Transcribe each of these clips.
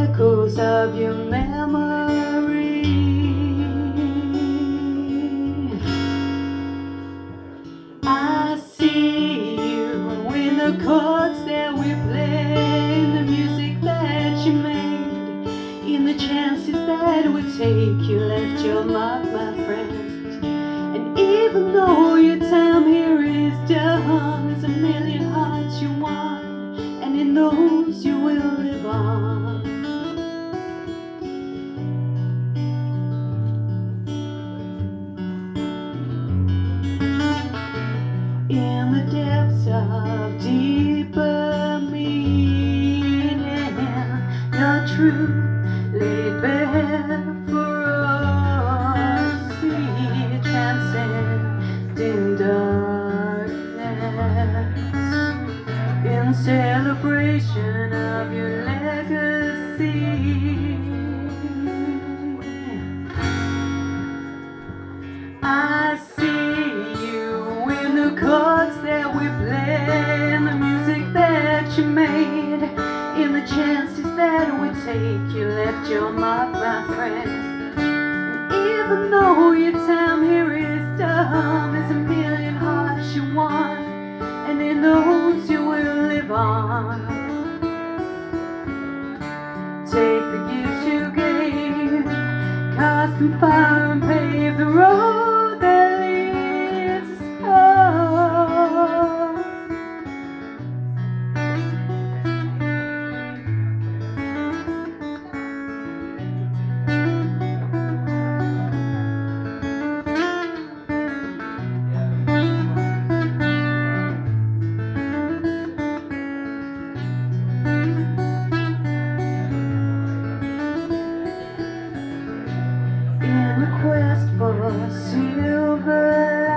echoes of your memory. I see you in the chords that we play, in the music that you made, in the chances that we take. You left your mark, my friend. And even though your time here is done, there's a million hearts you won, and in those you will live on. In the depths of deeper meaning, your truth laid bare for us to see, transcending darkness, in celebration of your legacy. I see you in the chords that we play, in the music that you made, in the chances that we take. You left your mark, my friend. And even though your time here is done, there's a million hearts you won, and in those you will live on. Take the gifts you gave, cast them fire and pave the road that leads us home. In the quest for silver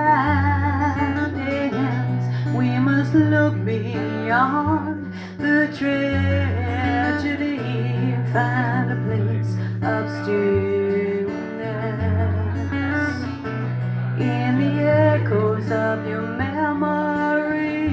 linings, we must look beyond the tragedy and find a place of stillness in the echoes of your memory.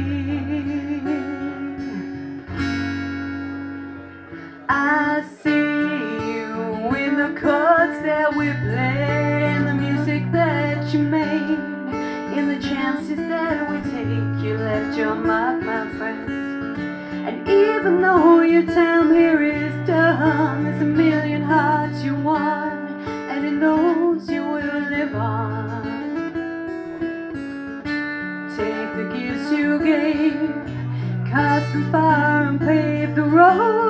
I see the chords that we play, in the music that you made, in the chances that we take. You left your mark, my friend. And even though your time here is done, there's a million hearts you won, and in those you will live on. Take the gifts you gave, cast them fire and pave the road